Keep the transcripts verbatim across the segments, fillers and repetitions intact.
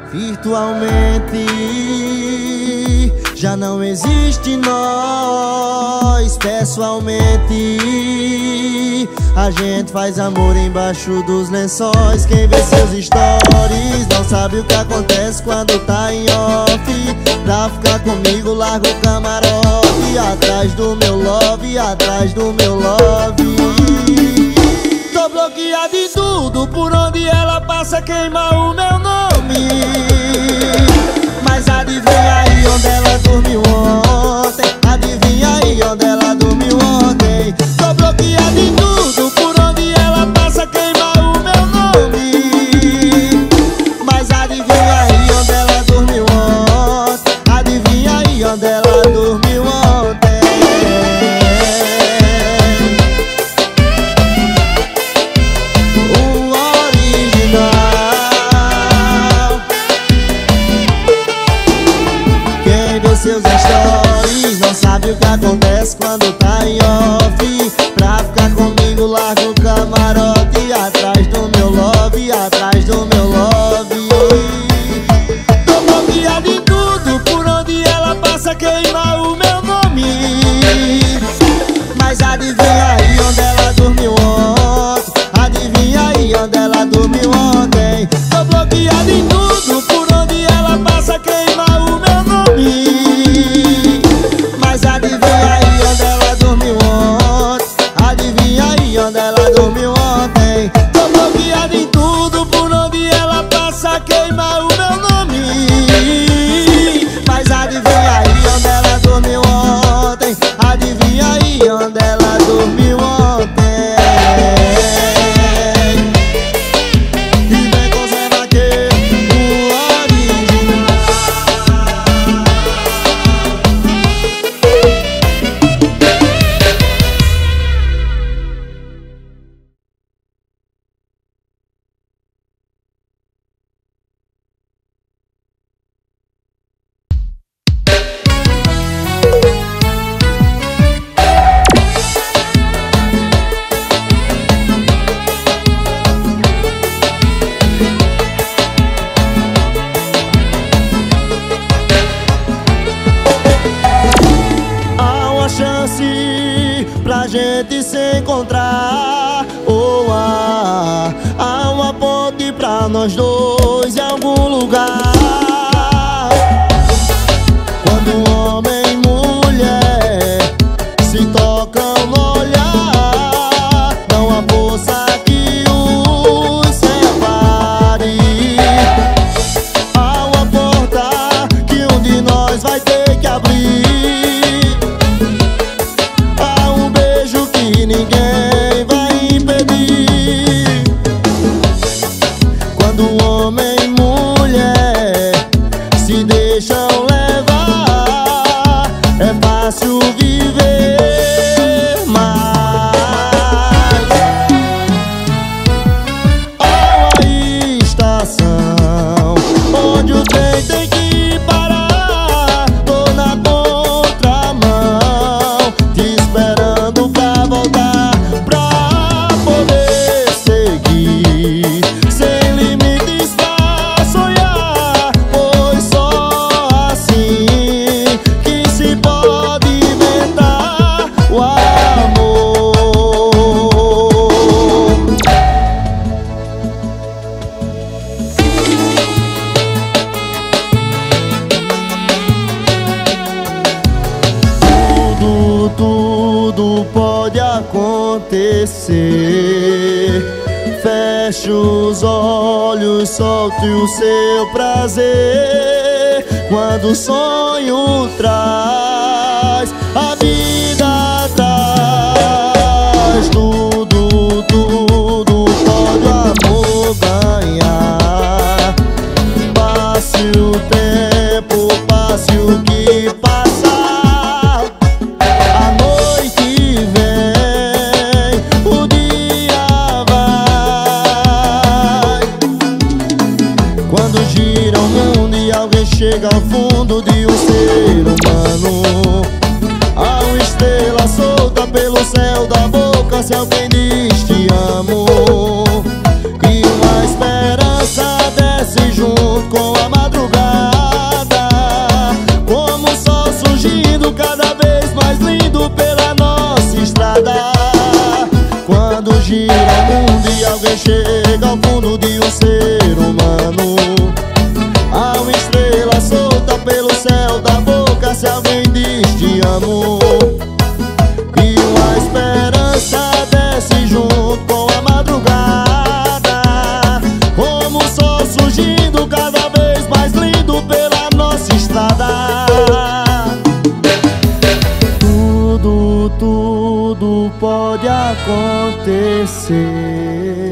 Virtualmente já não existe nós. Pessoalmente a gente faz amor embaixo dos lençóis. Quem vê seus stories não sabe o que acontece quando tá em off. Pra ficar comigo larga o camarote, atrás do meu love, atrás do meu love. Tô bloqueado em tudo, por onde ela passa queima o meu nome. Mas adivinha aí onde ela dormiu ontem? Adivinha aí onde ela dormiu ontem? Tô bloqueado em tudo, por onde ela passa queima o meu nome. Mas adivinha aí onde ela dormiu ontem? Adivinha aí onde ela dormiu ontem? Seus stories não sabe o que acontece quando tá em off. Pra ficar comigo larga o camarote, atrás do meu love, atrás do meu love. Tô bloqueado em tudo, por onde ela passa queima o meu nome. Mas adivinha aí onde ela dormiu ontem? Adivinha aí onde ela dormiu ontem? Tô bloqueado em tudo, por onde ela passa queima o meu nome. Mas adivinha aí onde ela dormiu ontem? Adivinha aí onde ela dormiu ontem? Tô bloqueado em tudo, por onde ela passa queima o meu nome. Mas adivinha aí onde ela dormiu ontem? Adivinha aí onde ela dormiu ontem? E vem com Zé Vaqueiro, o original. Há uma chance pra gente se encontrar, ou há, há uma ponte pra nós dois em algum lugar. Quando homem e mulher se tocam no olhar, não há força que os separe. Há uma porta que um de nós vai ter que abrir. Há um beijo que ninguém vai impedir. Quando homem e mulher se deixam levar, é fácil viver mais. Há uma estação onde o trem tem que parar. Tô na contramão, te esperando pra voltar, pra poder seguir sem limites pra sonhar. Pois só assim que se pode inventar o amor. Tudo, tudo pode acontecer. Feche os olhos, solte o seu prazer. Quando o sonho traz, a vida traz. Tudo, tudo pode o amor ganhar. Passe o tempo, passe o que passar. A noite vem, o dia vai. Quando gira o mundo e alguém chega ao fundo de um ser humano, há uma estrela solta pelo céu da boca se alguém diz te amo. E uma esperança desce junto com a chega ao fundo de um ser humano. Há uma estrela solta pelo céu da boca se alguém diz te amo. E uma esperança desce junto com a madrugada, como o sol surgindo cada vez mais lindo pela nossa estrada. Tudo, tudo pode acontecer.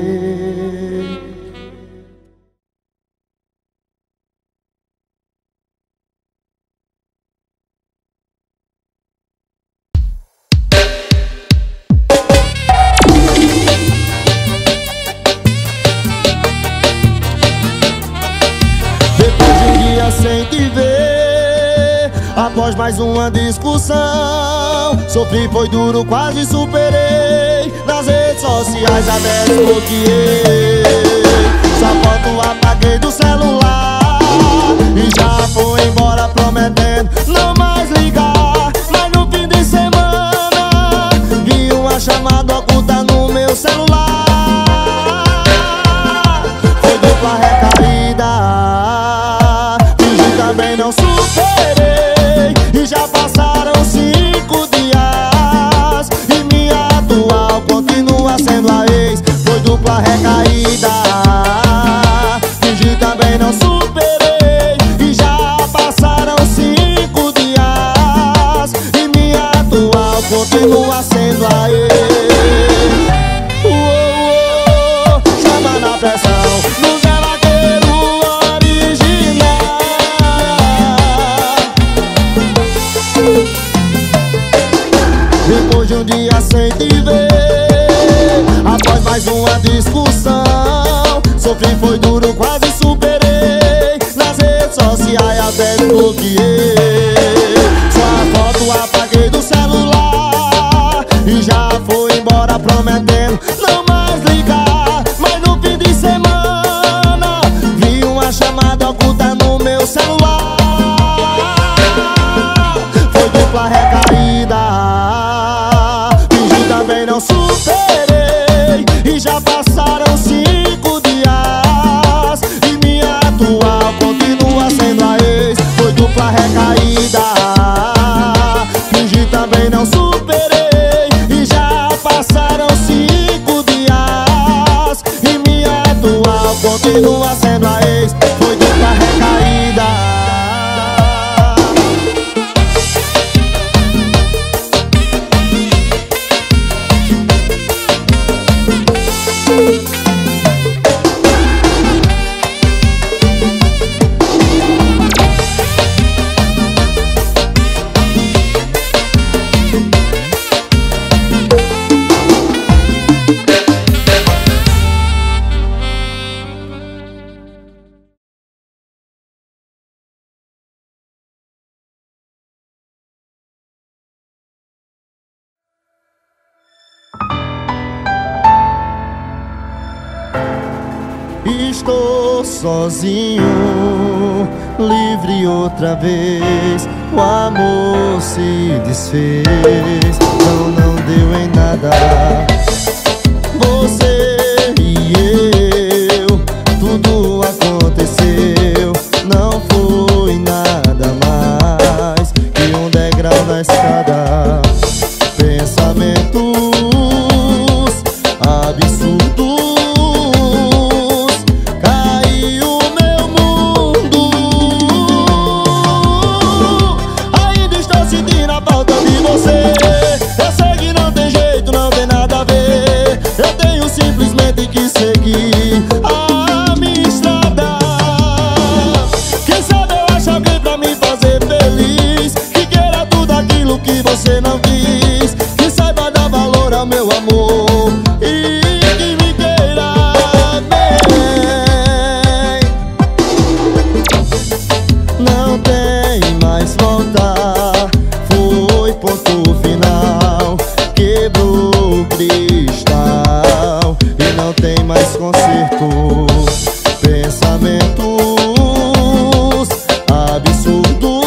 Sem te ver, após mais uma discussão, sofri, foi duro, quase superei. Nas redes sociais até desbloqueei, sua foto apaguei do celular e já foi embora prometendo não mais ligar. Mas no fim de semana vi uma chamada oculta no meu celular. Foi dupla recaída, também não superei. E já passaram cinco dias e minha atual continua sendo a ex. Foi dupla recaída, fingi também não superei. E já passaram cinco dias e minha atual continua sendo a ex. Uou, uou, chama na pressão, no geladeiro original. Depois de um dia sem te ver, após mais uma discussão, sofri, foi duro, quase superei. Nas redes sociais até desbloqueei, sua foto apaguei do celular e já foi embora prometendo não mais ligar. Mas no fim de semana vi uma chamada oculta no meu celular. Foi dupla recaída, também não superei. E já passaram cinco dias e minha atual continua sendo a ex. Foi dupla recaída, fingi também não superei. E já passaram cinco dias e minha atual continua sendo a ex. Foi dupla recaída. Estou sozinho, livre outra vez. O amor se desfez, não, não deu em nada. Você e eu, tudo aconteceu. Não foi nada mais que um degrau na escada. Pensamentos absurdos, simplesmente que seguir a minha estrada. Quem sabe eu acho alguém pra me fazer feliz, que queira tudo aquilo que você não quis, que saiba dar valor ao meu amor e que me queira bem. Não tem mais volta, foi ponto final, quebrou o cristal e não tem mais conserto. Pensamentos absurdos,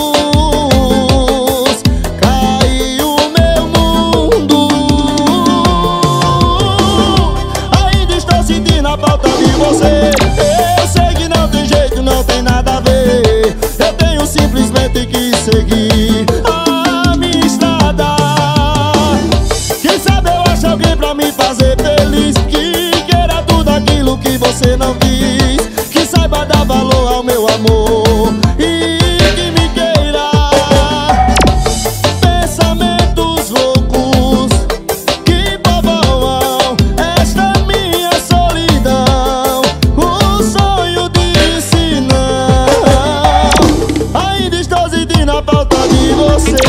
caiu meu mundo. Ainda estou sentindo a falta de você. Eu sei que não tem jeito, não tem nada a ver. Eu tenho simplesmente que seguir a minha estrada. Quem sabe eu acho alguém pra me fazer feliz, que queira tudo aquilo que você não quis, que saiba dar valor ao meu amor e que me queira. Pensamentos loucos que povoam esta minha solidão, o sonho disse não. Ainda estou sentindo a falta de você.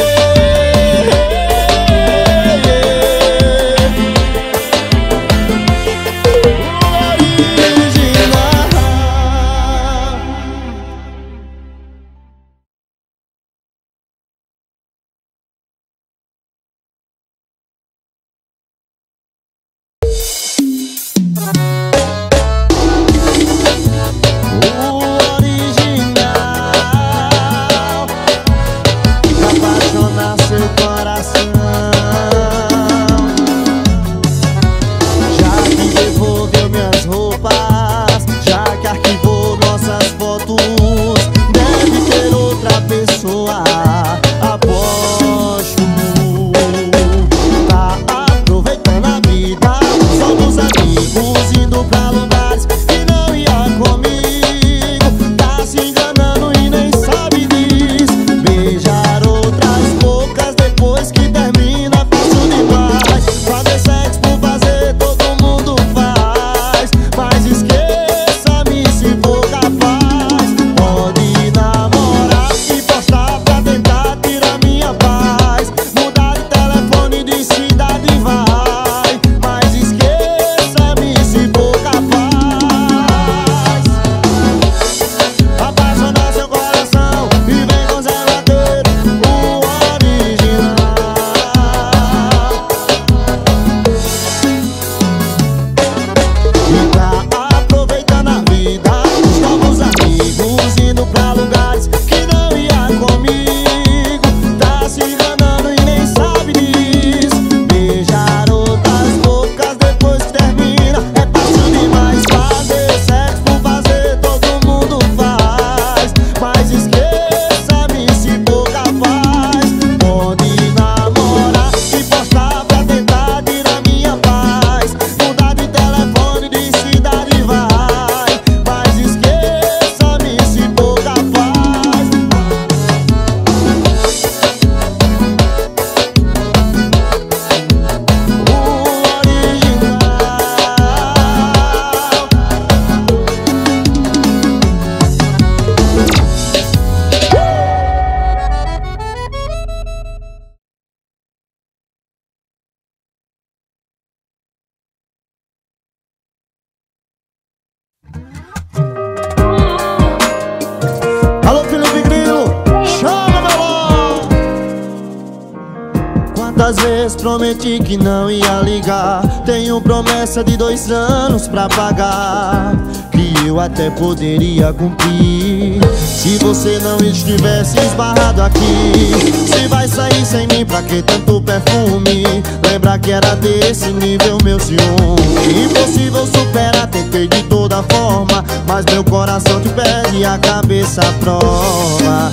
Quantas vezes prometi que não ia ligar? Tenho promessa de dois anos pra pagar, que eu até poderia cumprir se você não estivesse esbarrado aqui. Se vai sair sem mim, pra que tanto perfume? Lembra que era desse nível meu ciúme. Impossível superar, tentei de toda forma, mas meu coração te pede e a cabeça à prova.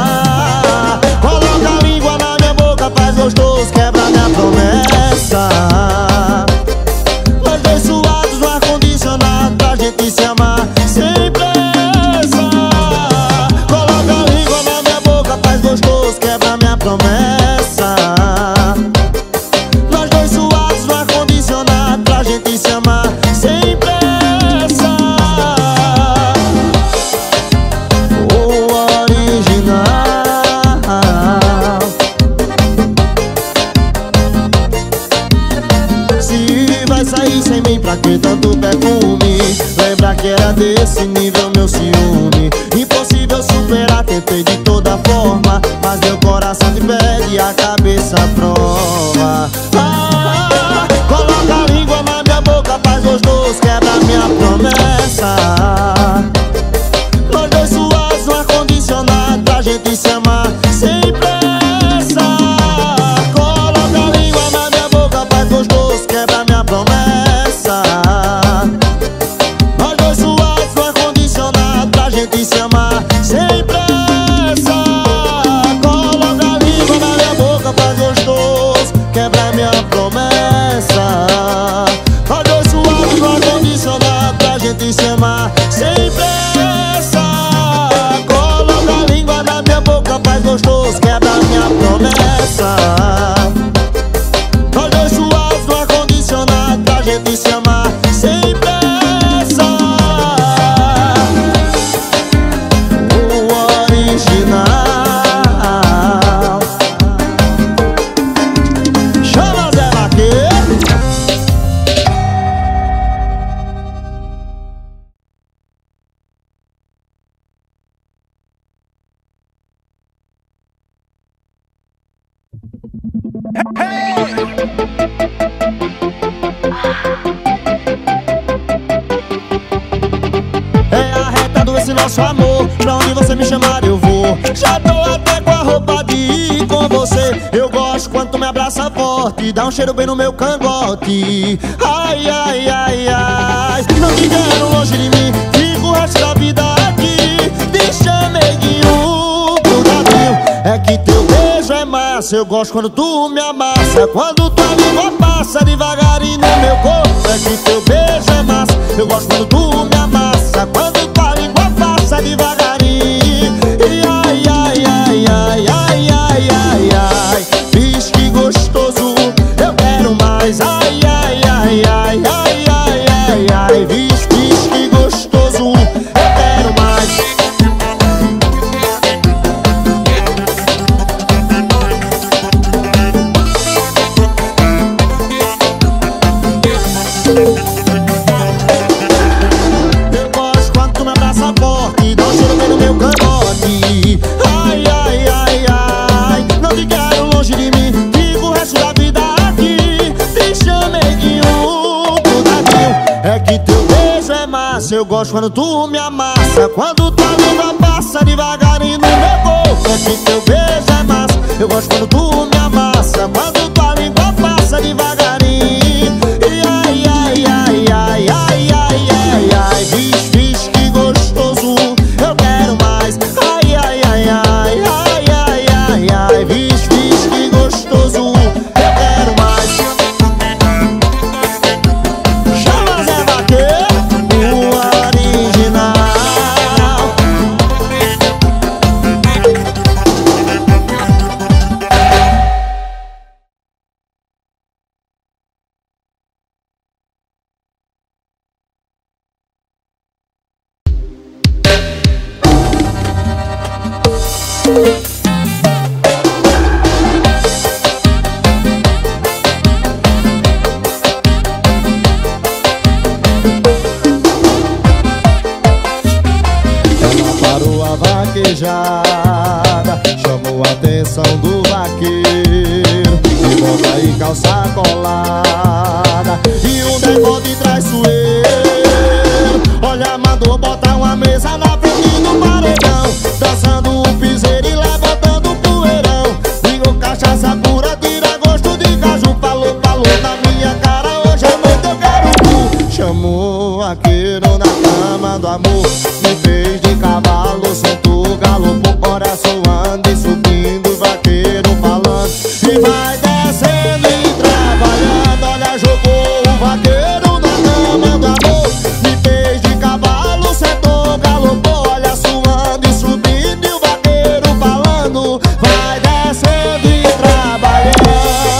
Ah, coloca a língua na minha boca, faz gostoso, quebra minha promessa. Nós dois suados no ar-condicionado pra gente se amar sem pressa. Coloca a língua na minha boca, faz gostoso, quebra minha promessa. Nós dois suados no ar-condicionado pra gente se amar sem pressa. O original. Sair sem mim, pra que tanto perfume? Lembra que era desse nível meu ciúme. Impossível superar, tentei de toda forma, mas meu coração te pede e a cabeça à prova. Ah, coloca a língua na minha boca, faz gostoso, quebra minha promessa. Nós dois suados no ar-condicionado pra gente se amar sem pressa. Coloca a língua na minha boca, faz gostoso, quebra minha promessa. amar sem pressa. Coloca a língua na minha boca, faz gostoso, quebra minha promessa. Nós dois suaves no ar-condicionado pra gente se amar sem pressa. O original. Chama Zé Vaqueiro. É a reta do esse nosso amor, pra onde você me chamar eu vou. Já tô até com a roupa de ir com você. Eu gosto quando tu me abraça forte, dá um cheiro bem no meu cangote. Ai, ai, ai, ai, não te quero longe de mim, fico o resto da vida aqui. Te chamei de um grudadinho, é que teu beijo é massa. Eu gosto quando tu me amassa, quando tua língua passa devagarinho no meu corpo. É que teu beijo é massa. Eu gosto quando tu me amassa, quando tua língua passa devagarinho. E ai, ai, ai, ai, ai, ai, ai, ai, vixe que gostoso, eu quero mais. Ai, ai, ai, ai, ai, ai, ai, ai, vixe, vixe que gostoso, eu quero mais. Eu gosto quando tu me abraça forte, dá um cheiro bem no meu cangote. Ai, ai, ai, ai, não te quero longe de mim, fico o resto da vida aqui. Te chamei de um grudadinho, é que teu beijo é massa. Eu gosto quando tu me amassa, quando tua língua passa devagarinho no meu corpo. É que teu beijo é massa. Eu gosto quando tu me amassa, quando tua língua passa devagarinho. E ai, ai, ai, ai, ai, ai, ai, ai, vixe, vixe que gostoso, eu quero mais. Ai, ai, ai, ai, ai, ai, ai, ai, vixe, vixe que gostoso, eu quero mais. Chama Zé Vaqueiro, o original. Ela parou a vaquejada, chamou a atenção do vaqueiro. De bota e calça colada e um decote traiçoeiro. Olha, mandou botar uma mesa na frente do paredão, dançando o piseiro e levantando o poeirão. Ligou cachaça pura, tira gosto de caju. Falou, falou na minha cara, hoje à noite eu quero tu. Chamou o vaqueiro na cama do amor, me fez de cavalo, soltou, galopou, hora suando e subindo, vaqueiro falando. E vai descendo e trabalhando, olha, jogou o vaqueiro na cama do amor, me fez de cavalo, sentou, galopou, olha, suando e subindo, e o vaqueiro falando. Vai descendo e trabalhando.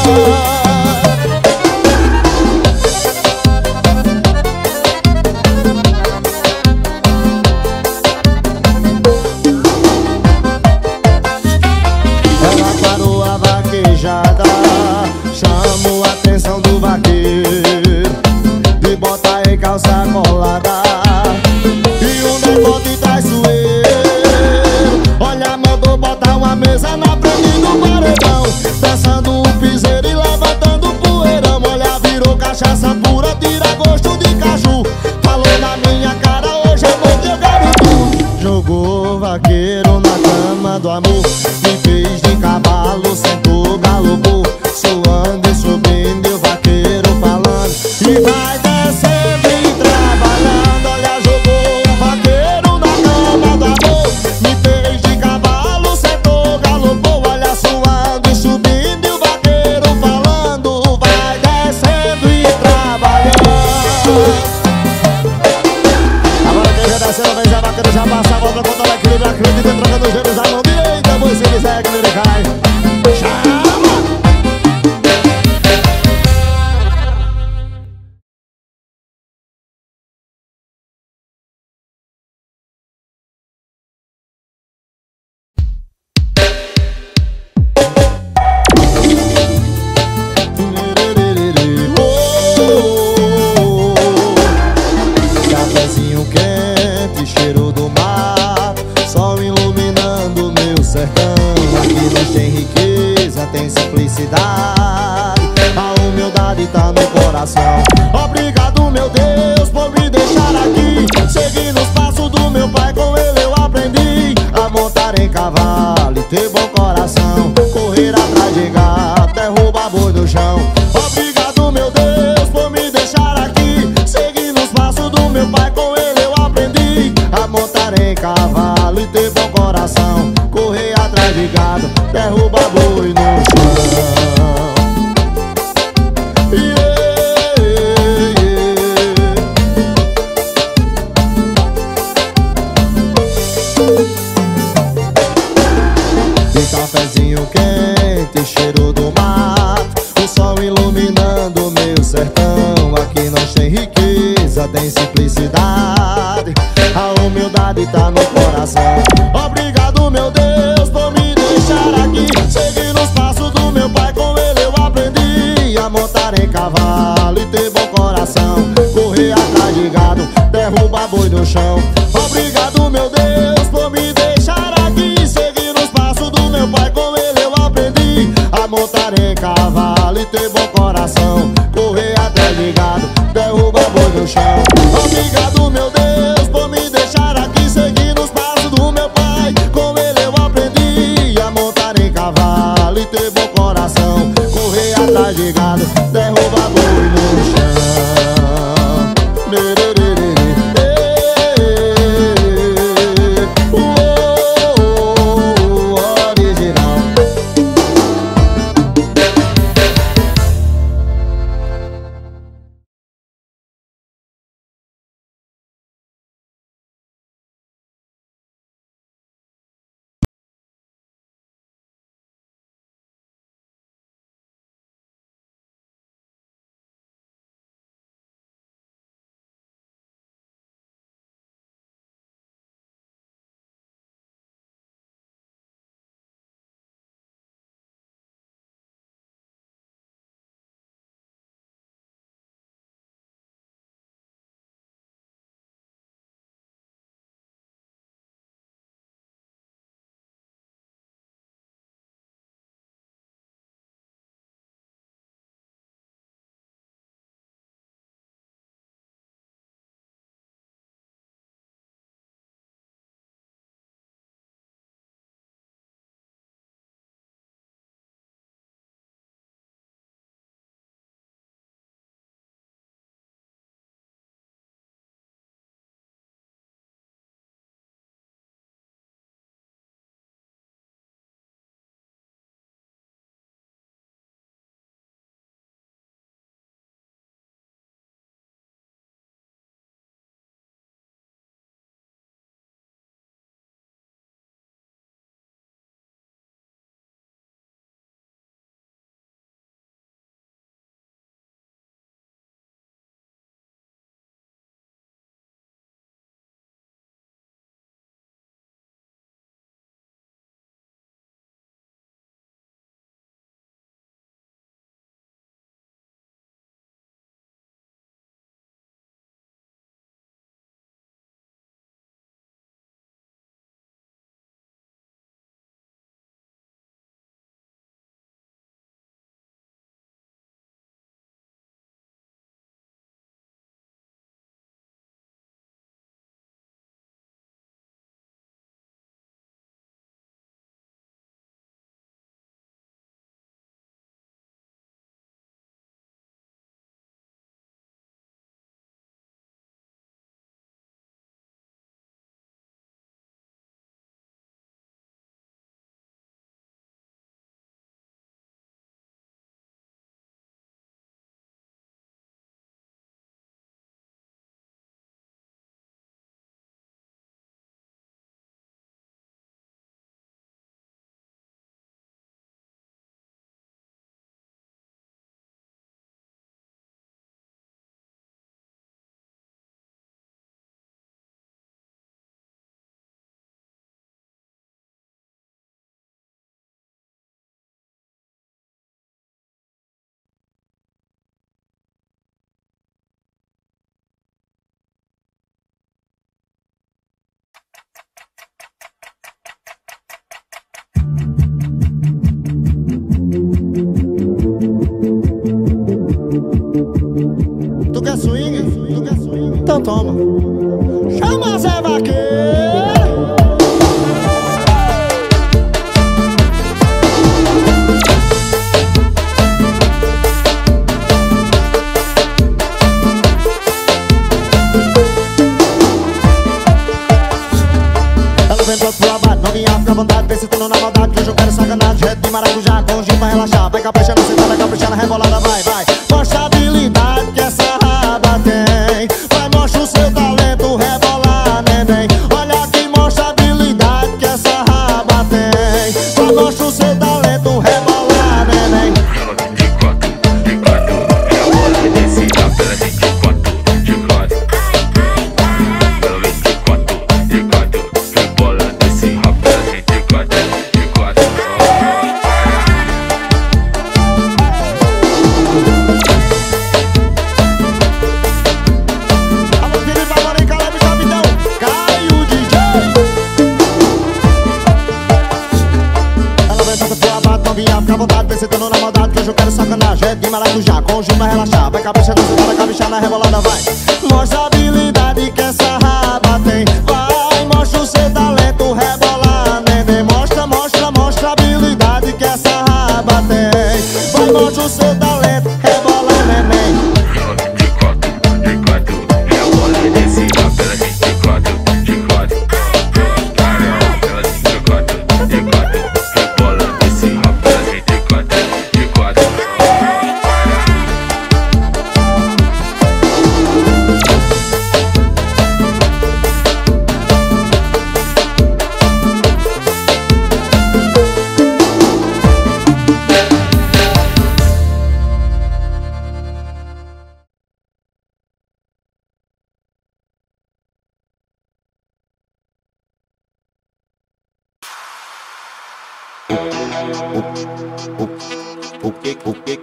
Ela parou a vaquejada, chamou a atenção do vaqueiro, de bota e calça colada e um decote traiçoeiro. Olha, mandou botar uma mesa na frente do paredão, dançando o piseiro e levantando o poeirão. Olha, virou cachaça pura, tira gosto de caju. Falou na minha cara, hoje à noite eu quero tu. Jogou o vaqueiro na cama do amor, me fez de cavalo, sentou, galopou, suando e subindo, e o vaqueiro falando. E vai descendo e trabalhando, olha, jogou o vaqueiro na cama do amor, me fez de cavalo, sentou, galopou, olha, suando e subindo, e o vaqueiro falando. Vai descendo e trabalhando. terceira vez a vaqueira já passa a volta, conta o equilíbrio, acredita, trocando os dedos a mão direita, pois se quiser que ele cai. Chama! Cafezinho quente, cheiro do mar, sol iluminando meu sertão. Aqui nós tem riqueza, tem simplicidade, a humildade tá no coração. Obrigado, meu Deus, por me deixar aqui, seguir nos passos do meu pai, com ele eu aprendi a montar em cavalo e ter bom coração, correr atrás de gato, derrubar boi no chão. Obrigado, meu Deus, por me deixar aqui, seguir nos passos do meu pai, com ele eu aprendi a montar em cavalo e ter bom coração, correr atrás de gado, derrubar boi no chão. Yeah, Tem cafezinho quente, cheiro do mato, o sol iluminando meu sertão. Aqui nós tem riqueza, tem simplicidade, a humildade tá no coração. Obrigado, meu Deus, por me deixar aqui, seguir nos passos do meu pai, com ele eu aprendi a montar em cavalo e ter bom coração, correr atrás de gado, derrubar boi no chão. Obrigado, meu Deus, por me deixar aqui, seguir nos passos do meu pai, com ele eu aprendi a montar em cavalo e ter bom coração, correr atrás de gado, derrubar boi no chão. Obrigado, meu Deus, por me deixar aqui, seguir nos passos do meu pai, com ele eu aprendi a montar em cavalo e ter bom coração, correr atrás de gado, derrubar boi no chão. toma. Chama Zé Vaqueiro. Pro abate, novinha, fica à vontade, persistendo na maldade, que hoje eu quero sacanagem. Jeito de maracujá, com gin pra relaxar. Vai caprichando, sentada, caprichando, rebolada, vai, vai. Mostra a habilidade que essa raba tem. Vai, mostra o seu talento, rebolar, neném. Olha aqui, mostra a habilidade que essa raba tem. Vai, mostra o seu talento, rebolar, neném. Ela vem de quatro, de quatro. Rebola e desce, ela vem de quatro, de quatro. Ela vem de quatro, de quatro. Rebola, desce, ela vem de quatro, de quatro. Alô, Felipe, Valorem, Caleb, Capitão, Caio, D J. Ela vem toda pro abate, novinha, fica à vontade, persistendo na maldade, que hoje eu quero sacanagem. Jeito de maracujá, com gin pra relaxar. Vai caprichando, sentada, caprichando, na rebolada, vai. Mostra a habilidade que essa raba tem. Vai, mostra o seu talento, rebolar, neném. Mostra, mostra, mostra a habilidade que essa raba tem. Vai, mostra o seu talento, rebolar, neném. Ela vem de quatro, de quatro. Rebola e desce, ela vem de quatro, de quatro. Ela vem de quatro, de quatro. Rebola, desce, ela vem de quatro, de quatro. O que, o que,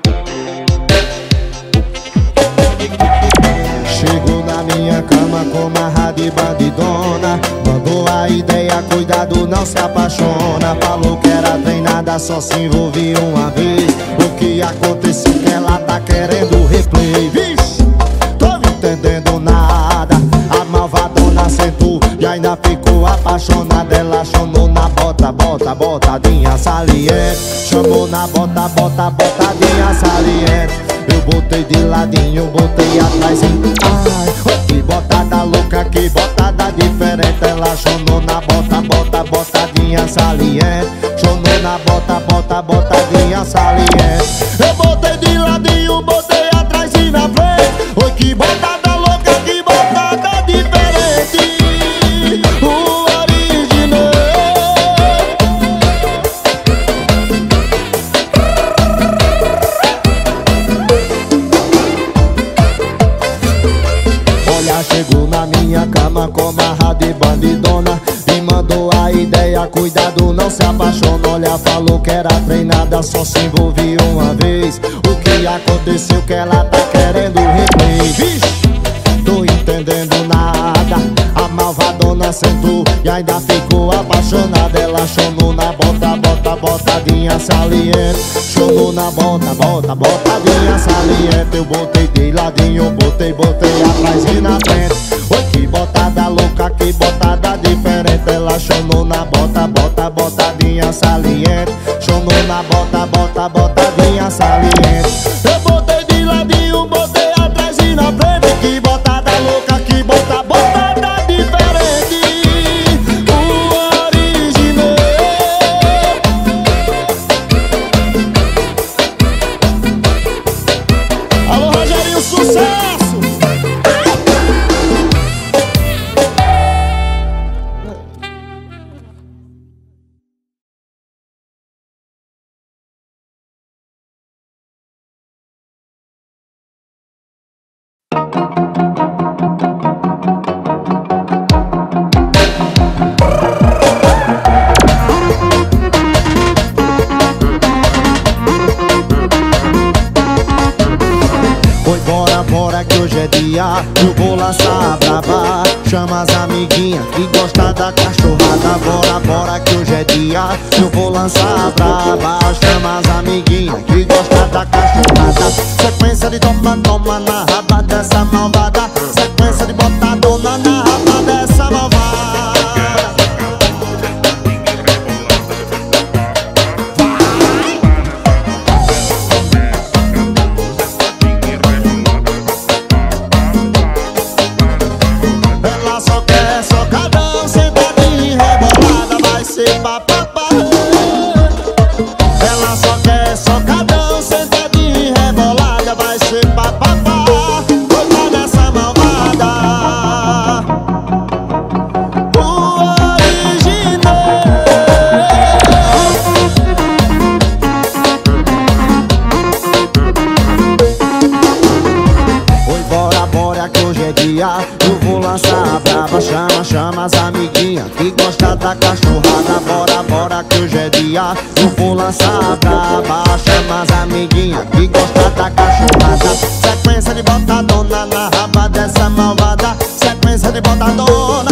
chegou na minha cama com marra de bandidona. Mandou a ideia, cuidado, não se apaixona. Falou que era treinada, só se envolvia uma vez. O que aconteceu que ela tá querendo replay. Vixe, tô entendendo nada. A malvadona sentou e ainda ficou apaixonada. Ela chamou na bota, bota, botadinha saliente. Chamou na bota, bota, botadinha saliente. Eu botei de ladinho, botei atrás em... Ai, que botada louca, que botada diferente. Ela chamou na bota, bota, botadinha saliente. Chamou na bota, bota, botadinha saliente. Eu botei de ladinho, botei atrás e na frente. Oi, que botada louca, que botada diferente. O original. Olha, chegou na minha cama com marra de bandidona. Me mandou a ideia, cuidado, não se apaixona. Olha, falou que era treinada, só se envolvia uma vez. O que aconteceu que ela tá querendo replay. Vixe, tô entendendo nada. A malvadona sentou e ainda ficou apaixonada. Ela chamou na bota, bota, botadinha saliente. Chamou na bota, bota, botadinha saliente. Eu botei de ladinho, botei, botei atrás e na frente. Oi, que botada louca, que botada diferente. Ela chamou na bota, bota, botadinha saliente. Chamou na bota, bota, botadinha saliente. Eu botei de ladinho, botei atrás e na frente. Que botada louca, que bota, botada diferente. O original. Alô, Rogerinho, sucesso! Oi, bora, bora que hoje é dia. Eu vou lançar a brava. Chama as amiguinhas que gosta da cachorrada. Bora, bora que hoje é dia. Eu vou lançar a brava. Chama as amiguinhas que gosta da cachorrada. Sequência de toma, toma na raba dessa malvada. Sequência de botada botadona na raba dessa malvada. Ela só quer socadão, sentadinha e rebolada, vai ser papapá. Ela só quer socadão, sentadinha e rebolada, vai ser papapá. Coitada dessa malvada, o original. Oi, bora, bora que hoje é dia. Eu vou lançar a brava, chama, chama as amiguinhas que gosta da cachorrada. Bora, bora que hoje é dia. Eu vou lançar a brava, chama as amiguinhas que gosta da cachorrada. Sequência de botadona na raba dessa malvada. Sequência de botadona